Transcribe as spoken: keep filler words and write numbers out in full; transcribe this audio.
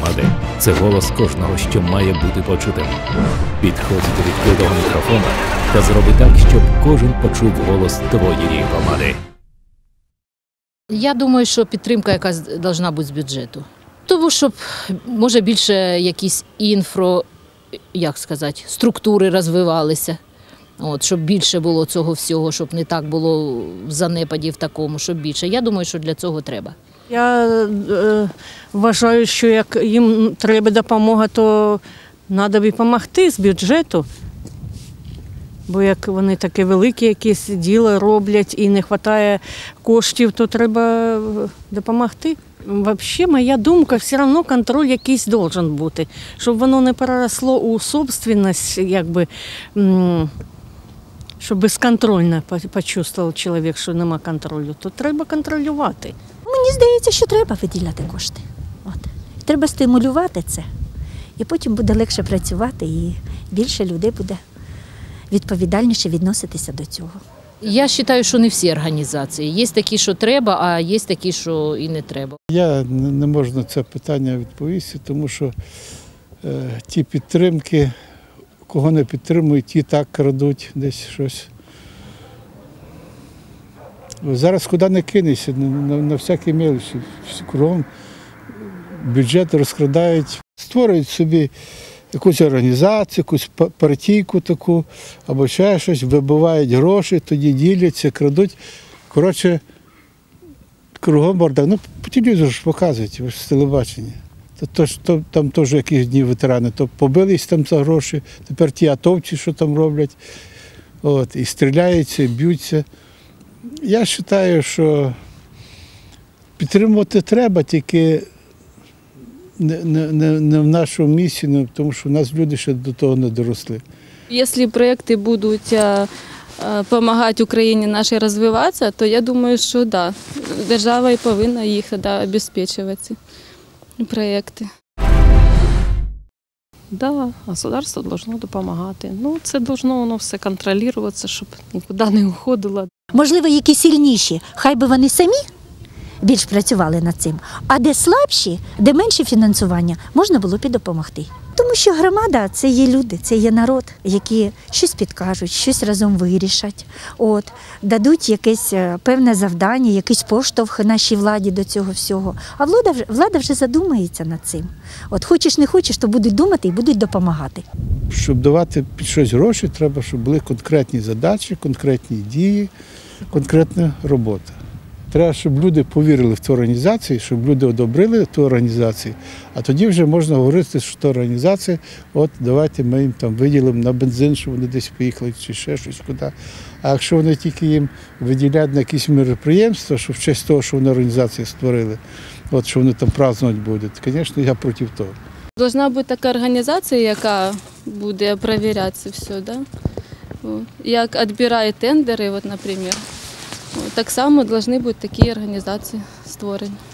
громади. Це голос кожного, що має бути почутим. Підходь до відкритого мікрофона та зроби так, щоб кожен почув голос твоєї громади. Я думаю, що підтримка якась повинна бути з бюджету. Тому, щоб, може, більше якісь інфро, як сказати, структури розвивалися. От, щоб більше було цього всього, щоб не так було в занепаді в такому, щоб більше. Я думаю, що для цього треба. Я е, вважаю, що як їм треба допомога, то треба допомогти з бюджету. Бо як вони таке велике якесь діло роблять і не вистачає коштів, то треба допомогти. Взагалі, моя думка, все одно контроль якийсь має бути, щоб воно не переросло у собственність, якби, щоб безконтрольно почувствував чоловік, що немає контролю, то треба контролювати. Мені здається, що треба виділяти кошти. От. Треба стимулювати це. І потім буде легше працювати, і більше людей буде відповідальніше відноситися до цього. Я вважаю, що не всі організації. Є такі, що треба, а є такі, що і не треба. Я не можу на це питання відповісти, тому що е, ті підтримки, кого не підтримують, ті так крадуть десь щось. Зараз куди не кинешся, на, на, на всякі мелочі, кругом бюджет розкрадають, створюють собі якусь організацію, якусь партійку таку, або ще щось, вибивають гроші, тоді діляться, крадуть. Коротше, кругом бардак. Ну, по телевізору ж показують, ви ж з телебачення. То, то, то, там теж якісь дні ветерани, то побились там за гроші, тепер ті атовці, що там роблять, от, і стріляються, і б'ються. Я вважаю, що підтримувати треба, тільки Не, не, не в нашому місці, тому що в нас люди ще до того не доросли. Якщо проекти будуть допомагати Україні нашій розвиватися, то я думаю, що да, держава і повинна їх тоді забезпечувати, ці проекти. Да, государство должно допомагати. Ну, це должно воно все контролюватися, щоб нікуди не уходило. Можливо, які сильніші, хай би вони самі більш працювали над цим. А де слабші, де менше фінансування, можна було б і допомогти. Тому що громада – це є люди, це є народ, які щось підкажуть, щось разом вирішать, от, дадуть якесь певне завдання, якийсь поштовх нашій владі до цього всього. А влада вже, влада вже задумається над цим. От хочеш не хочеш, то будуть думати і будуть допомагати. Щоб давати під щось гроші, треба, щоб були конкретні задачі, конкретні дії, конкретна робота. Треба, щоб люди повірили в ту організацію, щоб люди одобрили ту організацію, а тоді вже можна говорити, що та організація, от давайте ми їм там виділимо на бензин, щоб вони десь поїхали чи ще щось куди. А якщо вони тільки їм виділяють на якісь мероприємства, що в честь того, що вони організацію створили, от що вони там празднувати будуть, звісно, я проти того. Должна бути така організація, яка буде перевіряти це все, да? Як відбирає тендери, от, наприклад. Так само повинні бути такі організації створені.